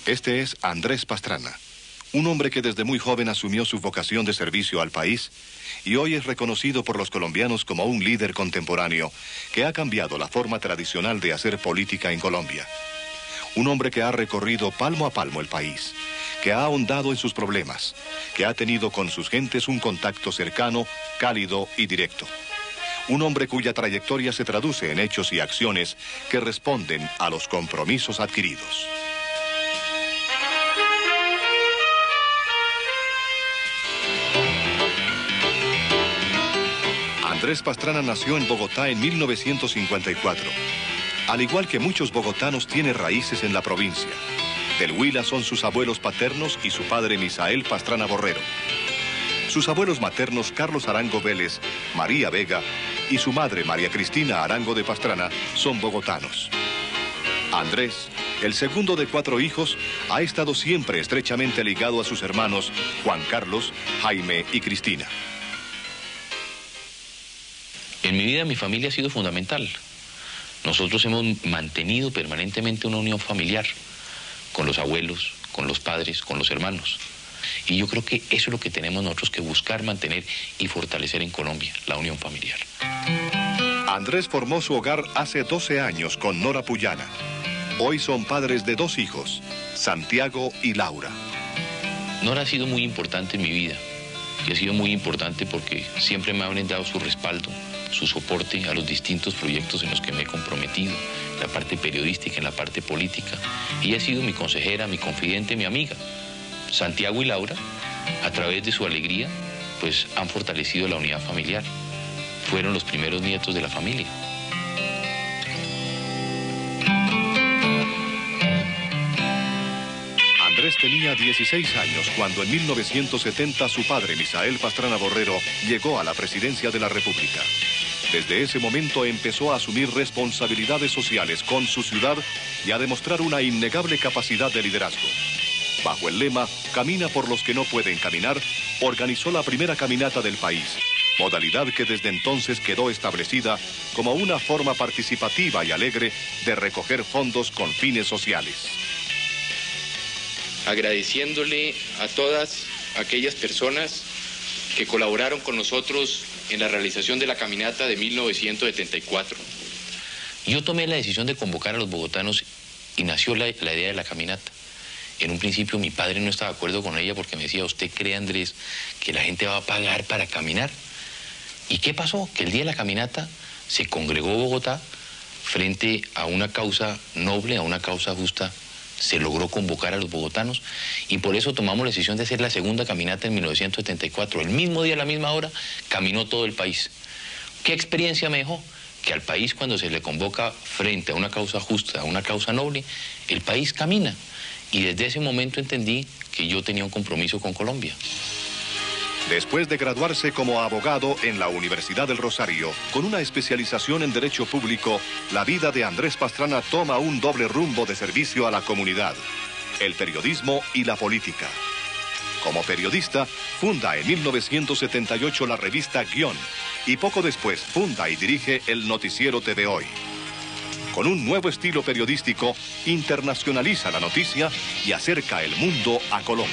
Este es Andrés Pastrana, un hombre que desde muy joven asumió su vocación de servicio al país y hoy es reconocido por los colombianos como un líder contemporáneo que ha cambiado la forma tradicional de hacer política en Colombia. Un hombre que ha recorrido palmo a palmo el país, que ha ahondado en sus problemas, que ha tenido con sus gentes un contacto cercano, cálido y directo. Un hombre cuya trayectoria se traduce en hechos y acciones que responden a los compromisos adquiridos. Andrés Pastrana nació en Bogotá en 1954. Al igual que muchos bogotanos, tiene raíces en la provincia. Del Huila son sus abuelos paternos y su padre Misael Pastrana Borrero. Sus abuelos maternos Carlos Arango Vélez, María Vega y su madre María Cristina Arango de Pastrana son bogotanos. Andrés, el segundo de 4 hijos, ha estado siempre estrechamente ligado a sus hermanos Juan Carlos, Jaime y Cristina. En mi vida, mi familia ha sido fundamental. Nosotros hemos mantenido permanentemente una unión familiar con los abuelos, con los padres, con los hermanos. Y yo creo que eso es lo que tenemos nosotros que buscar, mantener y fortalecer en Colombia, la unión familiar. Andrés formó su hogar hace 12 años con Nora Puyana. Hoy son padres de 2 hijos, Santiago y Laura. Nora ha sido muy importante en mi vida. Y ha sido muy importante porque siempre me ha brindado su respaldo, su soporte a los distintos proyectos en los que me he comprometido, en la parte periodística, en la parte política. Y ha sido mi consejera, mi confidente, mi amiga. Santiago y Laura, a través de su alegría, pues han fortalecido la unidad familiar. Fueron los primeros nietos de la familia. Andrés tenía 16 años cuando en 1970 su padre, Misael Pastrana Borrero, llegó a la presidencia de la República. Desde ese momento empezó a asumir responsabilidades sociales con su ciudad y a demostrar una innegable capacidad de liderazgo. Bajo el lema "Camina por los que no pueden caminar", organizó la primera caminata del país, modalidad que desde entonces quedó establecida como una forma participativa y alegre de recoger fondos con fines sociales. Agradeciéndole a todas aquellas personas que colaboraron con nosotros en la realización de la caminata de 1974. Yo tomé la decisión de convocar a los bogotanos y nació la idea de la caminata. En un principio mi padre no estaba de acuerdo con ella porque me decía: ¿usted cree, Andrés, que la gente va a pagar para caminar? ¿Y qué pasó? Que el día de la caminata se congregó Bogotá frente a una causa noble, a una causa justa. Se logró convocar a los bogotanos y por eso tomamos la decisión de hacer la segunda caminata en 1974. El mismo día, a la misma hora, caminó todo el país. ¿Qué experiencia me dejó? Que al país, cuando se le convoca frente a una causa justa, a una causa noble, el país camina. Y desde ese momento entendí que yo tenía un compromiso con Colombia. Después de graduarse como abogado en la Universidad del Rosario, con una especialización en Derecho Público, la vida de Andrés Pastrana toma un doble rumbo de servicio a la comunidad: el periodismo y la política. Como periodista, funda en 1978 la revista Guión y poco después funda y dirige el noticiero TV Hoy. Con un nuevo estilo periodístico, internacionaliza la noticia y acerca el mundo a Colombia.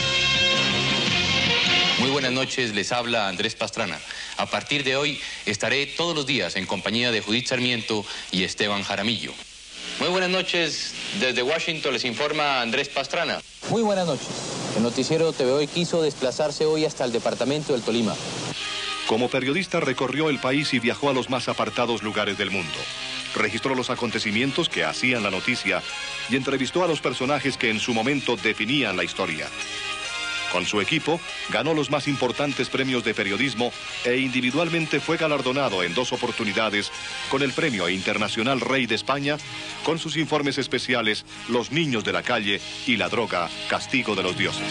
Muy buenas noches, les habla Andrés Pastrana. A partir de hoy estaré todos los días en compañía de Judith Sarmiento y Esteban Jaramillo. Muy buenas noches, desde Washington les informa Andrés Pastrana. Muy buenas noches. El noticiero TV Hoy quiso desplazarse hoy hasta el departamento del Tolima. Como periodista recorrió el país y viajó a los más apartados lugares del mundo. Registró los acontecimientos que hacían la noticia y entrevistó a los personajes que en su momento definían la historia. Con su equipo, ganó los más importantes premios de periodismo e individualmente fue galardonado en 2 oportunidades con el Premio Internacional Rey de España, con sus informes especiales Los niños de la calle y la droga, castigo de los dioses.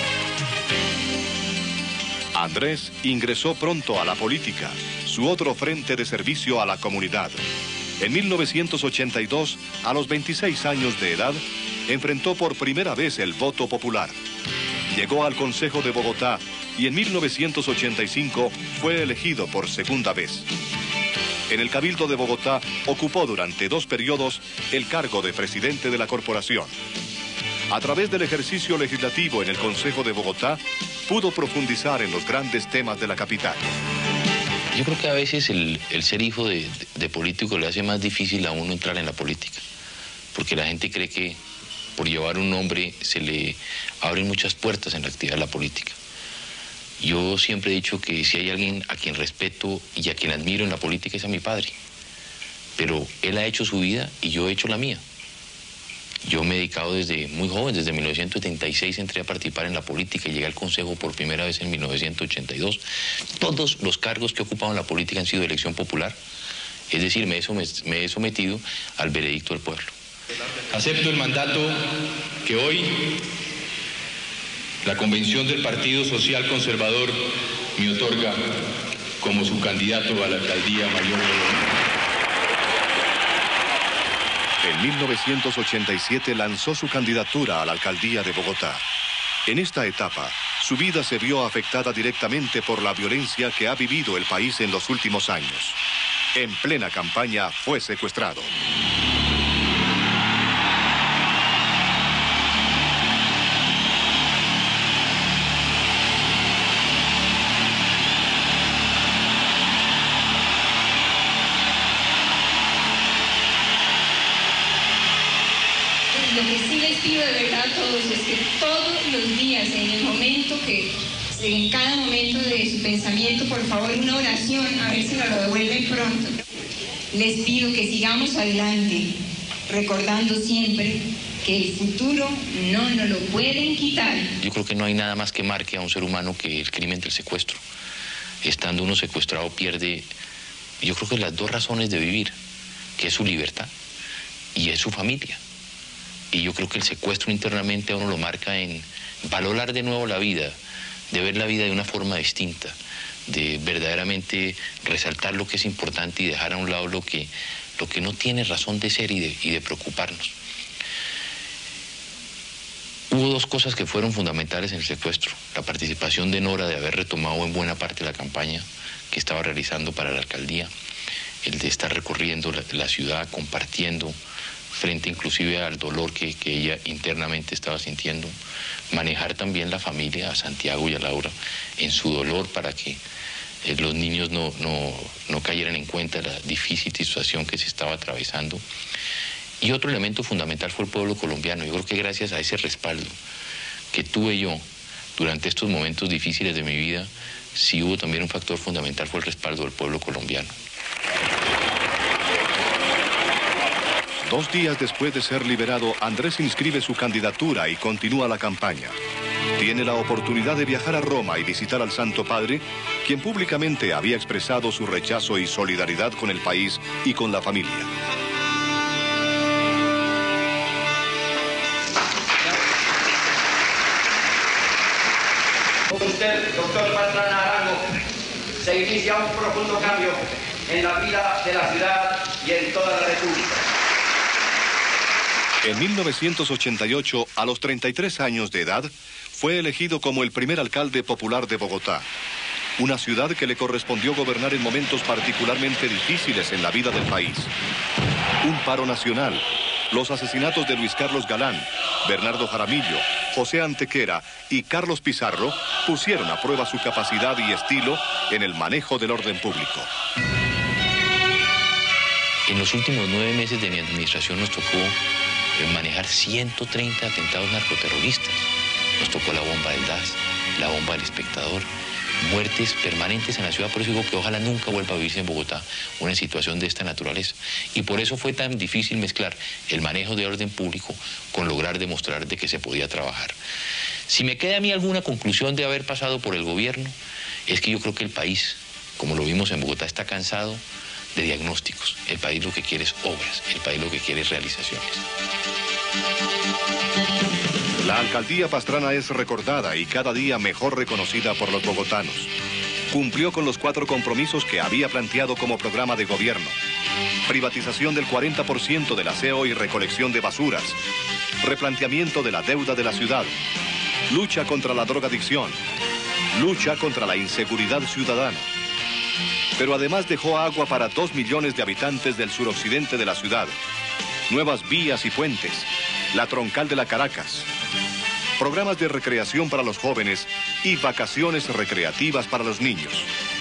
Andrés ingresó pronto a la política, su otro frente de servicio a la comunidad. En 1982, a los 26 años de edad, enfrentó por primera vez el voto popular. Llegó al Consejo de Bogotá y en 1985 fue elegido por segunda vez. En el Cabildo de Bogotá ocupó durante 2 periodos el cargo de presidente de la corporación. A través del ejercicio legislativo en el Consejo de Bogotá, pudo profundizar en los grandes temas de la capital. Yo creo que a veces el ser hijo de político le hace más difícil a uno entrar en la política, porque la gente cree que por llevar un nombre se le abren muchas puertas en la actividad de la política. Yo siempre he dicho que si hay alguien a quien respeto y a quien admiro en la política es a mi padre, pero él ha hecho su vida y yo he hecho la mía. Yo me he dedicado desde muy joven, desde 1976 entré a participar en la política y llegué al Consejo por primera vez en 1982. Todos los cargos que he ocupado en la política han sido de elección popular, es decir, me he sometido al veredicto del pueblo. Acepto el mandato que hoy la Convención del Partido Social Conservador me otorga como su candidato a la Alcaldía Mayor de Bogotá. En 1987 lanzó su candidatura a la Alcaldía de Bogotá. En esta etapa, su vida se vio afectada directamente por la violencia que ha vivido el país en los últimos años. En plena campaña fue secuestrado. Lo que sí les pido de verdad a todos es que todos los días, en cada momento de su pensamiento, por favor, una oración, a ver si nos lo devuelven pronto. Les pido que sigamos adelante, recordando siempre que el futuro no nos lo pueden quitar. Yo creo que no hay nada más que marque a un ser humano que el crimen del secuestro. Estando uno secuestrado pierde, yo creo que las dos razones de vivir, que es su libertad y es su familia. Y yo creo que el secuestro internamente a uno lo marca en valorar de nuevo la vida, de ver la vida de una forma distinta, de verdaderamente resaltar lo que es importante y dejar a un lado lo que no tiene razón de ser y de preocuparnos. Hubo dos cosas que fueron fundamentales en el secuestro. La participación de Nora, de haber retomado en buena parte la campaña que estaba realizando para la alcaldía, el de estar recorriendo la ciudad, compartiendo, frente inclusive al dolor que ella internamente estaba sintiendo, manejar también la familia, a Santiago y a Laura, en su dolor para que los niños no cayeran en cuenta la difícil situación que se estaba atravesando. Y otro elemento fundamental fue el pueblo colombiano. Yo creo que gracias a ese respaldo que tuve yo durante estos momentos difíciles de mi vida, sí hubo también un factor fundamental, fue el respaldo del pueblo colombiano. 2 días después de ser liberado, Andrés inscribe su candidatura y continúa la campaña. Tiene la oportunidad de viajar a Roma y visitar al Santo Padre, quien públicamente había expresado su rechazo y solidaridad con el país y con la familia. Con usted, doctor Pastrana Arango, se inicia un profundo cambio en la vida de la ciudad y en toda la República. En 1988, a los 33 años de edad, fue elegido como el primer alcalde popular de Bogotá, una ciudad que le correspondió gobernar en momentos particularmente difíciles en la vida del país. Un paro nacional, los asesinatos de Luis Carlos Galán, Bernardo Jaramillo, José Antequera y Carlos Pizarro pusieron a prueba su capacidad y estilo en el manejo del orden público. En los últimos 9 meses de mi administración nos tocó manejar 130 atentados narcoterroristas. Nos tocó la bomba del DAS, la bomba del Espectador, muertes permanentes en la ciudad. Por eso digo que ojalá nunca vuelva a vivirse en Bogotá una situación de esta naturaleza. Y por eso fue tan difícil mezclar el manejo de orden público con lograr demostrar de que se podía trabajar. Si me queda a mí alguna conclusión de haber pasado por el gobierno, es que yo creo que el país, como lo vimos en Bogotá, está cansado de diagnósticos. El país lo que quiere es obras, el país lo que quiere es realizaciones. La alcaldía Pastrana es recordada y cada día mejor reconocida por los bogotanos. Cumplió con los 4 compromisos que había planteado como programa de gobierno. Privatización del 40% del aseo y recolección de basuras. Replanteamiento de la deuda de la ciudad. Lucha contra la drogadicción. Lucha contra la inseguridad ciudadana. Pero además dejó agua para 2 millones de habitantes del suroccidente de la ciudad. Nuevas vías y puentes. La troncal de la Caracas. programas de recreación para los jóvenes y vacaciones recreativas para los niños.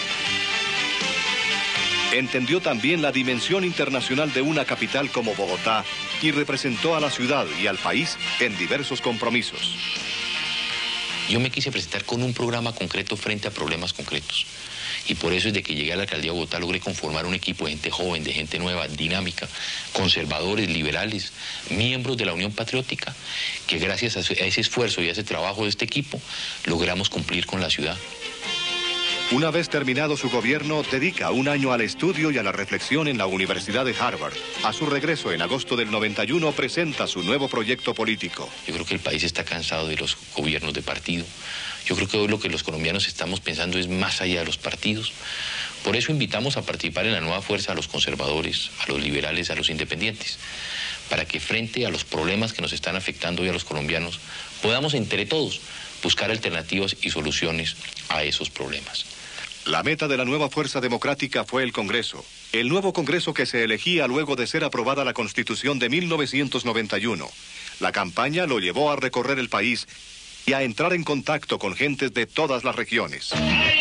Entendió también la dimensión internacional de una capital como Bogotá y representó a la ciudad y al país en diversos compromisos. Yo me quise presentar con un programa concreto frente a problemas concretos. Y por eso desde que llegué a la alcaldía de Bogotá logré conformar un equipo de gente joven, de gente nueva, dinámica, conservadores, liberales, miembros de la Unión Patriótica, que gracias a ese esfuerzo y a ese trabajo de este equipo logramos cumplir con la ciudad. Una vez terminado su gobierno, dedica un año al estudio y a la reflexión en la Universidad de Harvard. A su regreso en agosto del 91 presenta su nuevo proyecto político. Yo creo que el país está cansado de los gobiernos de partido. Yo creo que hoy lo que los colombianos estamos pensando es más allá de los partidos. Por eso invitamos a participar en la nueva fuerza a los conservadores, a los liberales, a los independientes, para que frente a los problemas que nos están afectando hoy a los colombianos, podamos entre todos buscar alternativas y soluciones a esos problemas. La meta de la nueva Fuerza Democrática fue el Congreso. El nuevo Congreso que se elegía luego de ser aprobada la Constitución de 1991. La campaña lo llevó a recorrer el país y a entrar en contacto con gentes de todas las regiones.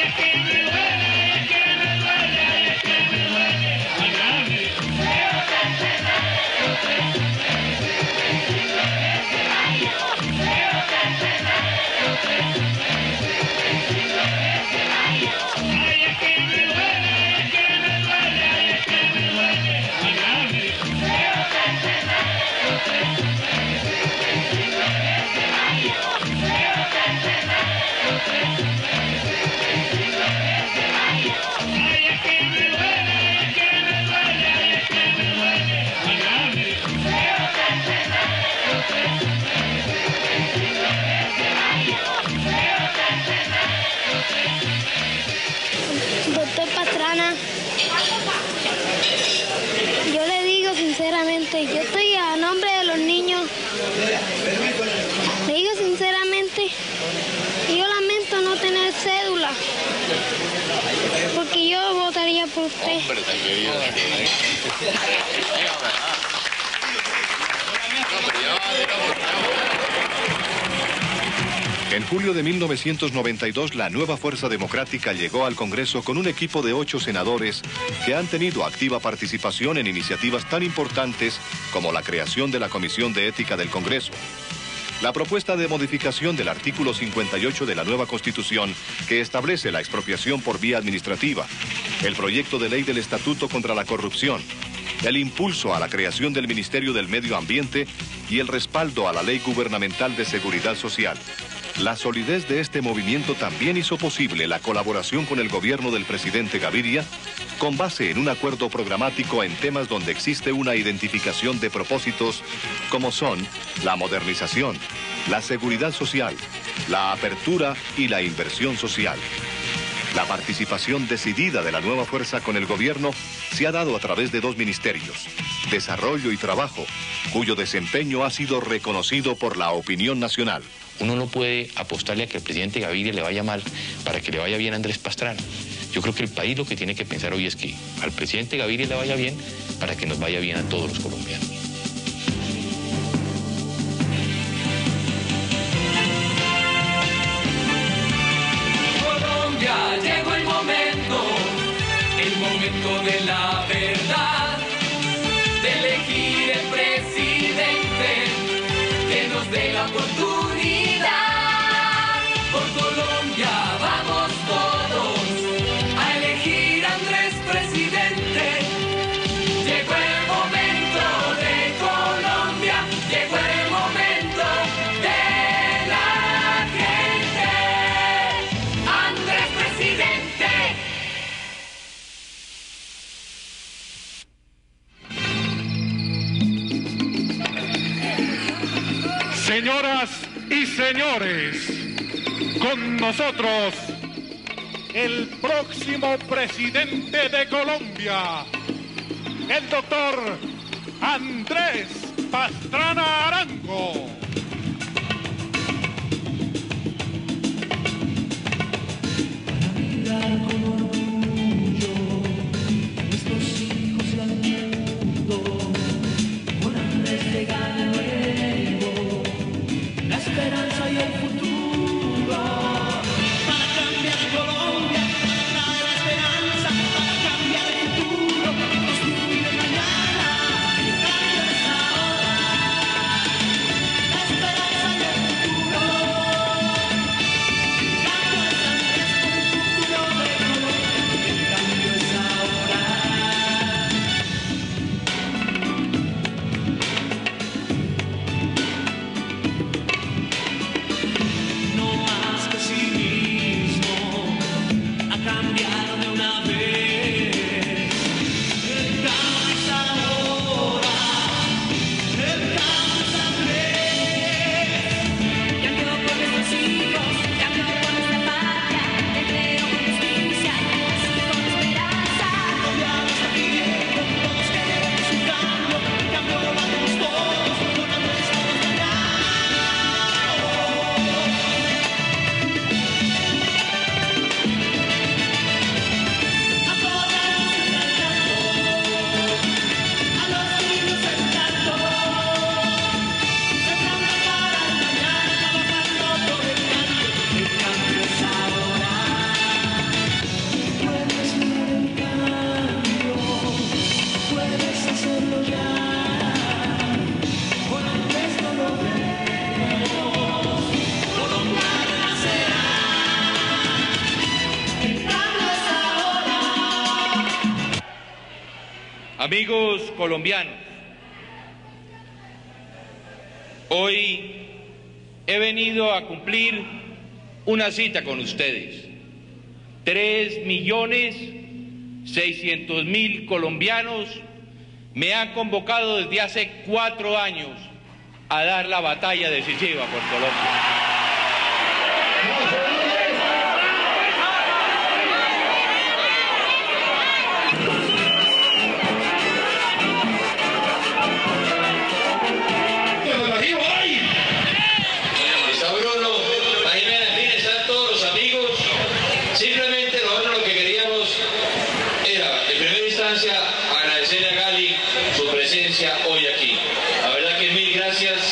Doctor Pastrana, yo le digo sinceramente, yo estoy a nombre de los niños. Le digo sinceramente, yo lamento no tener cédula, porque yo votaría por usted. En julio de 1992, la nueva Fuerza Democrática llegó al Congreso con un equipo de 8 senadores que han tenido activa participación en iniciativas tan importantes como la creación de la Comisión de Ética del Congreso, la propuesta de modificación del artículo 58 de la nueva Constitución que establece la expropiación por vía administrativa, el proyecto de ley del Estatuto contra la Corrupción, el impulso a la creación del Ministerio del Medio Ambiente y el respaldo a la Ley Gubernamental de Seguridad Social. La solidez de este movimiento también hizo posible la colaboración con el gobierno del presidente Gaviria, con base en un acuerdo programático en temas donde existe una identificación de propósitos, como son la modernización, la seguridad social, la apertura y la inversión social. La participación decidida de la nueva fuerza con el gobierno se ha dado a través de 2 ministerios, Desarrollo y Trabajo, cuyo desempeño ha sido reconocido por la opinión nacional. Uno no puede apostarle a que al presidente Gaviria le vaya mal para que le vaya bien a Andrés Pastrana. Yo creo que el país lo que tiene que pensar hoy es que al presidente Gaviria le vaya bien para que nos vaya bien a todos los colombianos. Colombia, llegó el momento de la verdad, de elegir el presidente que nos dé la oportunidad. Por Colombia vamos todos a elegir a Andrés presidente. Llegó el momento de Colombia, llegó el momento de la gente. Andrés presidente. Señoras y señores, con nosotros el próximo presidente de Colombia, el doctor Andrés Pastrana Arango. Nuestros hijos y al mundo, con Andrés llega de nuevo la esperanza y el Amigos colombianos, hoy he venido a cumplir una cita con ustedes. 3.600.000 colombianos me han convocado desde hace 4 años a dar la batalla decisiva por Colombia. Agradecerle a Gali su presencia hoy aquí. La verdad que mil gracias.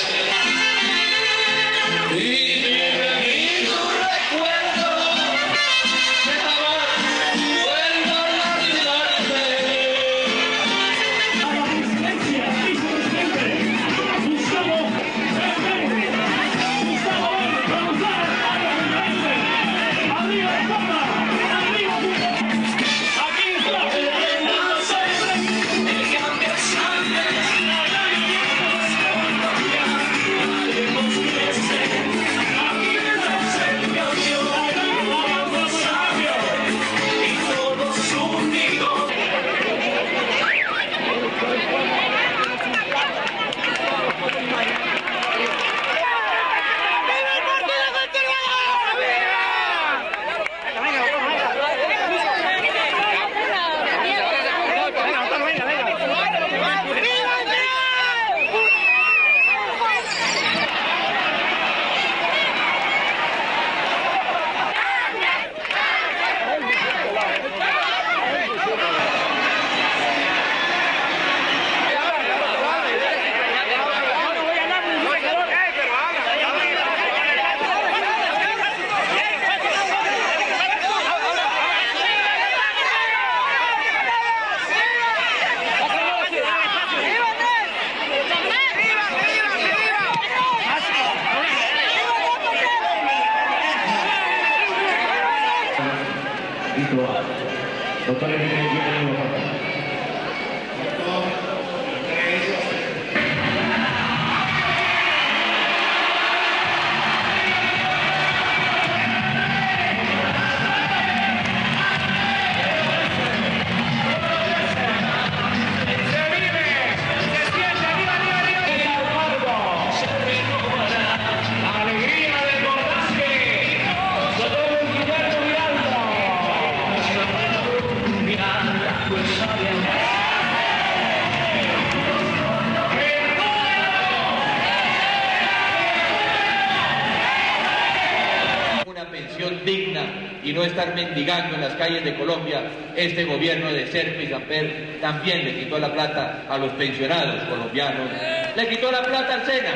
Digna y no estar mendigando en las calles de Colombia. Este gobierno de Serpa y Samper también le quitó la plata a los pensionados colombianos, le quitó la plata al SENA,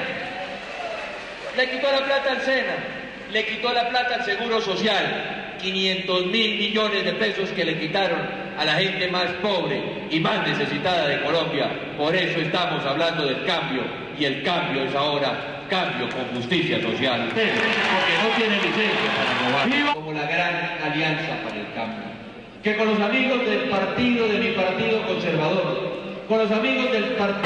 le quitó la plata al SENA, le quitó la plata al Seguro Social, 500.000 millones de pesos que le quitaron a la gente más pobre y más necesitada de Colombia. Por eso estamos hablando del cambio, y el cambio es ahora cambio con justicia social, porque no tiene licencia para robar, como la gran alianza para el cambio, que con los amigos del partido, de mi partido conservador, con los amigos del partido...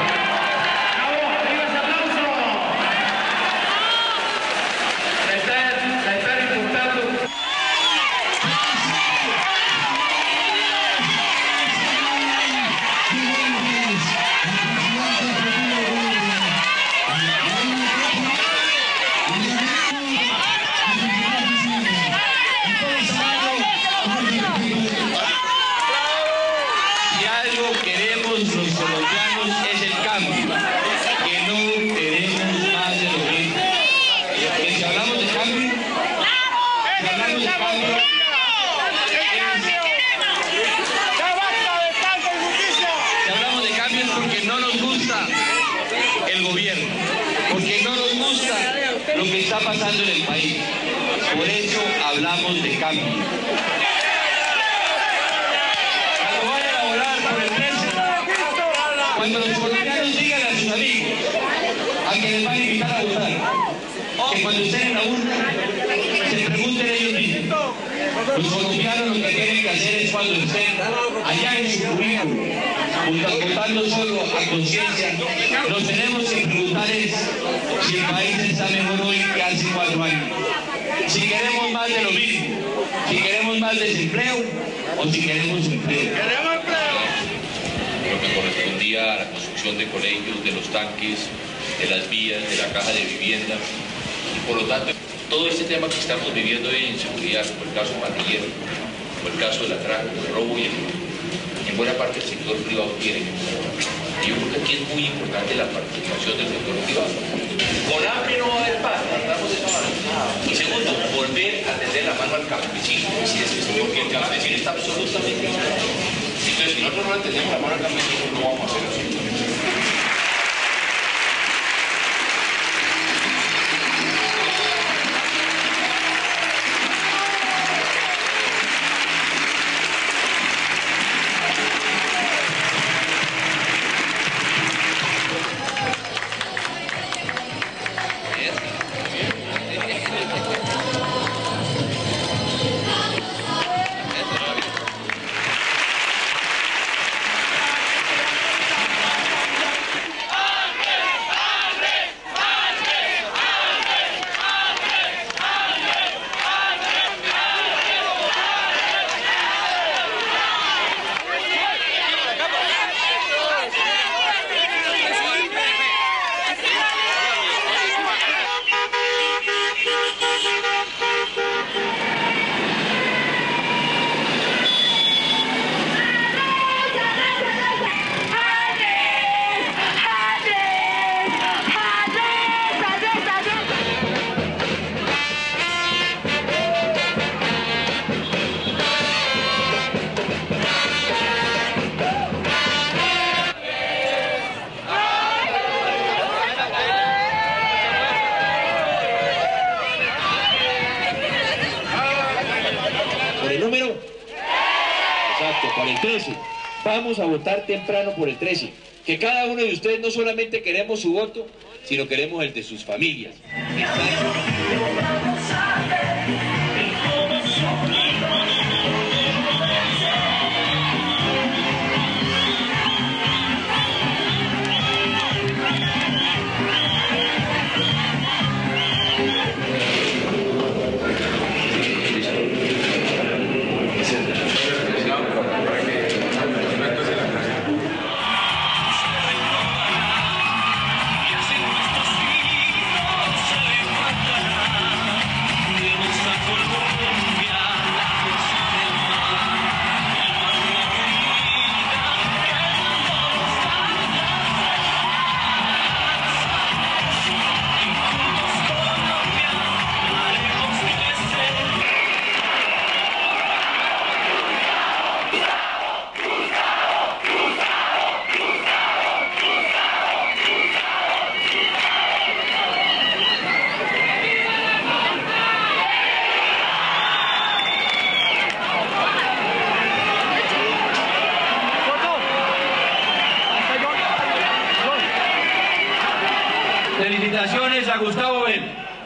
lo que está pasando en el país. Por eso hablamos de cambio. Cuando vayan a volar por el precio, cuando los colombianos digan a sus amigos a que les van a invitar a votar, que cuando estén en la urna se pregunten ellos mismos. Los colombianos lo que tienen que hacer es, cuando estén allá en su currículum, votando solo a conciencia, nos tenemos que preguntar es si el país está mejor hoy que hace 4 años. Si queremos más de lo mismo, si queremos más desempleo o si queremos empleo. Lo que correspondía a la construcción de colegios, de los tanques, de las vías, de la caja de vivienda. Y por lo tanto, todo este tema que estamos viviendo hoy en inseguridad, como el caso pandillero, como el caso del atraco, el robo y en buena parte el sector privado tiene. Y yo creo que aquí es muy importante la participación del sector privado. Con hambre no va a haber paz, tratamos de esa manera. Y segundo, volver a tender la mano al campesino, porque el campesino está absolutamente ignorado. Entonces, si nosotros no le tendemos la mano al campesino, no vamos a hacer absolutamente nada. ¿Por el número? Exacto, por el 13. Vamos a votar temprano por el 13. Que cada uno de ustedes no solamente queremos su voto, sino queremos el de sus familias. Felicitaciones a Gustavo Bell,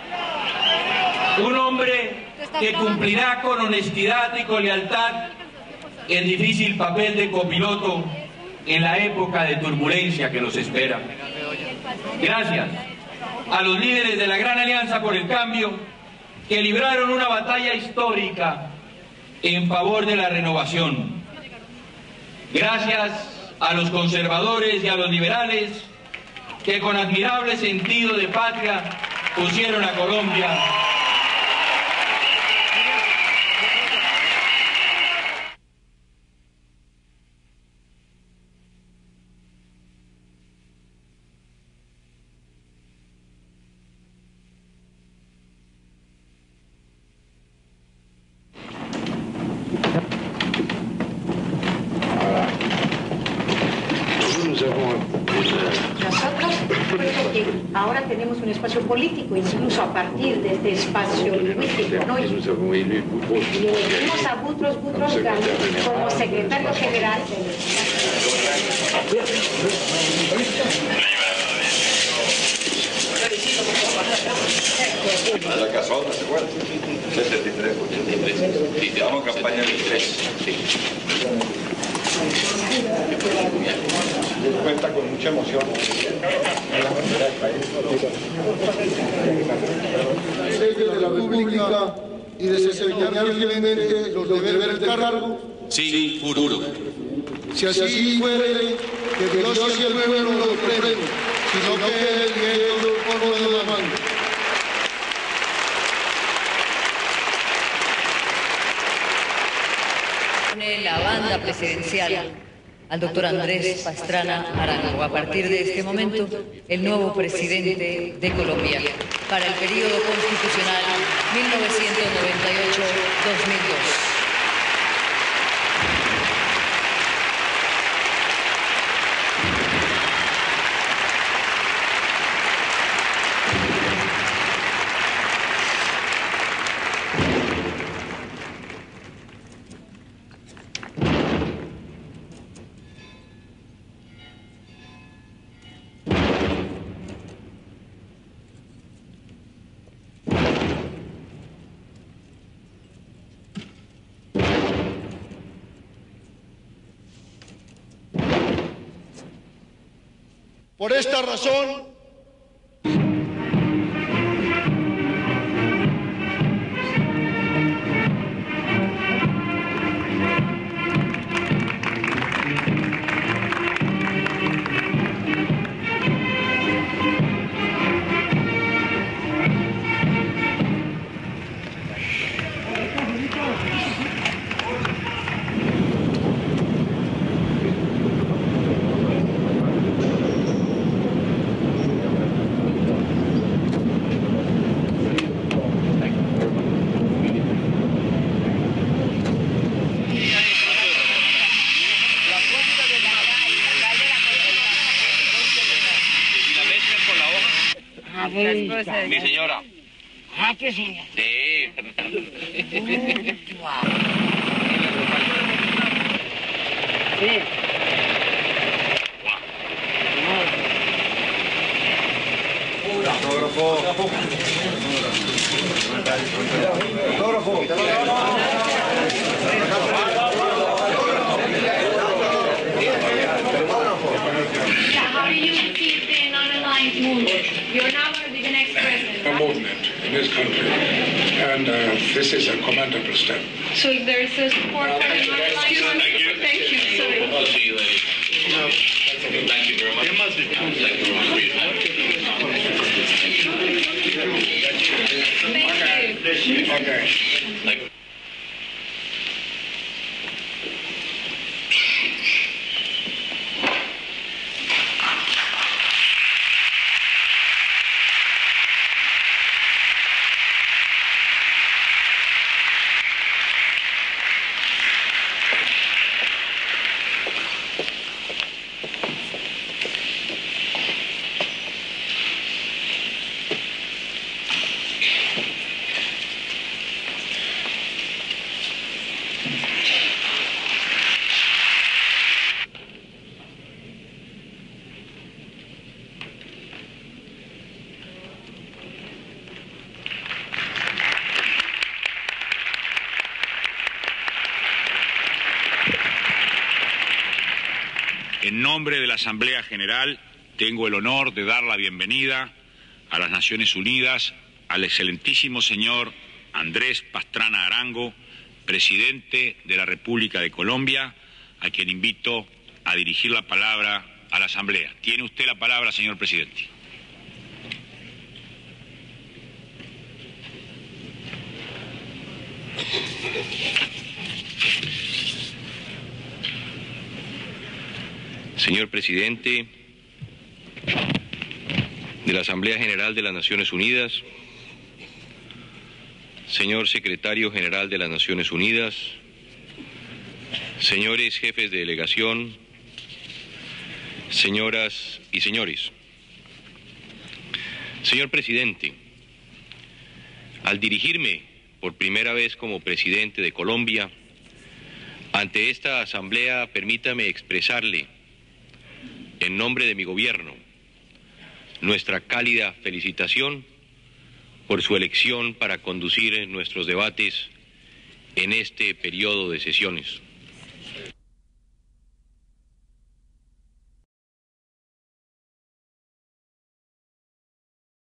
un hombre que cumplirá con honestidad y con lealtad el difícil papel de copiloto en la época de turbulencia que nos espera. Gracias a los líderes de la Gran Alianza por el Cambio que libraron una batalla histórica en favor de la renovación. Gracias a los conservadores y a los liberales que con admirable sentido de patria pusieron a Colombia Nosotros creo que ahora tenemos un espacio político, incluso a partir de este espacio lingüístico, ¿no? Y elegimos a Boutros Boutros-Ghali como secretario general La Casona, ¿se acuerdan? 73, 83. Sí, te damos campaña del 3. Sí. presenta con mucha emoción. Leyes de la República y desempeñar fielmente los deberes del cargo. Sí, juro. Si así fuere, que Dios y el pueblo lo premien, sino que Él y ellos lo ponen de la mano. La banda presidencial al doctor Andrés Pastrana Arango, a partir de este momento, el nuevo presidente de Colombia para el periodo constitucional 1998-2002. Por esta razón, Mi señora. Ah, ¿qué señora? Sí. Sí. How do you see the non-aligned movement? You're now going to be the next president. A movement in this country, and this is a commendable step. So if there is a support for the non-aligned movement, thank you. Sorry. I'll see you later. Thank you very much. There must be two. Thank you very much for your time. Thank you. Okay. Thank you. En nombre de la Asamblea General, tengo el honor de dar la bienvenida a las Naciones Unidas al excelentísimo señor Andrés Pastrana Arango, presidente de la República de Colombia, a quien invito a dirigir la palabra a la Asamblea. Tiene usted la palabra, señor presidente. Señor presidente de la Asamblea General de las Naciones Unidas, señor secretario general de las Naciones Unidas, señores jefes de delegación, señoras y señores. Señor presidente, al dirigirme por primera vez como presidente de Colombia, ante esta asamblea, permítame expresarle, en nombre de mi gobierno, nuestra cálida felicitación por su elección para conducir nuestros debates en este periodo de sesiones.